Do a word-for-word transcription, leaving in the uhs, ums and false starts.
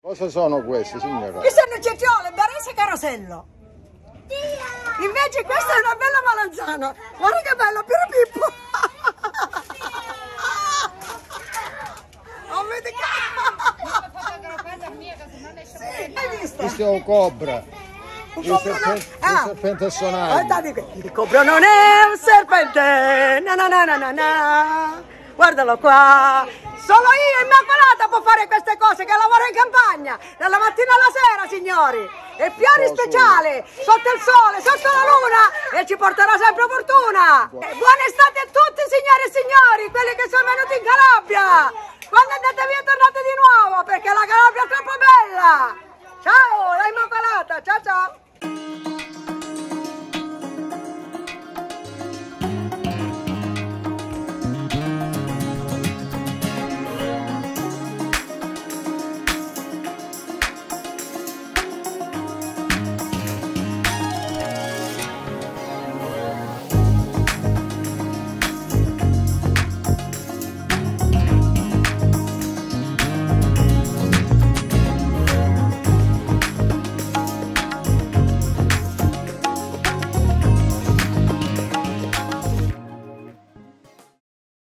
Cosa sono questi, signora? Queste sono cetriole, barese e carosello. Invece questa è una bella melanzana. Guarda che bella, Piero Pippo. Oh, vedi che... Hai visto? Questo è un cobra. Un Il cobra serpente, no? il Ah. serpente sonario. Il cobra non è un serpente. Na na na na na na. Guardalo qua. Solo io, Immacolata, può fare queste cose, che lavoro in campagna, dalla mattina alla sera, signori. E piani speciale, sotto il sole, sotto la luna, e ci porterà sempre fortuna. Buona estate a tutti, signore e signori, quelli che sono venuti in Calabria. Quando andate via tornate di nuovo, perché la Calabria è troppo bella. Ciao, la Immacolata, ciao ciao.